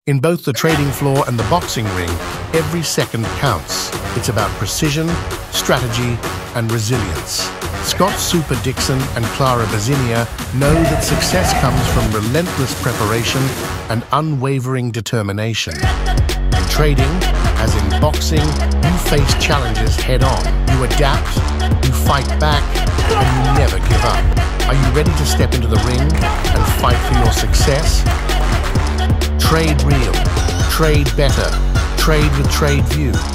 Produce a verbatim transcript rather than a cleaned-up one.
In both the trading floor and the boxing ring, every second counts. It's about precision, strategy, and resilience. Scott Super Dixon and Clara Bazinia know that success comes from relentless preparation and unwavering determination. In trading, as in boxing, you face challenges head-on. You adapt, you fight back, and you never give up. Are you ready to step into the ring and fight for your success? Trade real, trade better, trade with TradeView.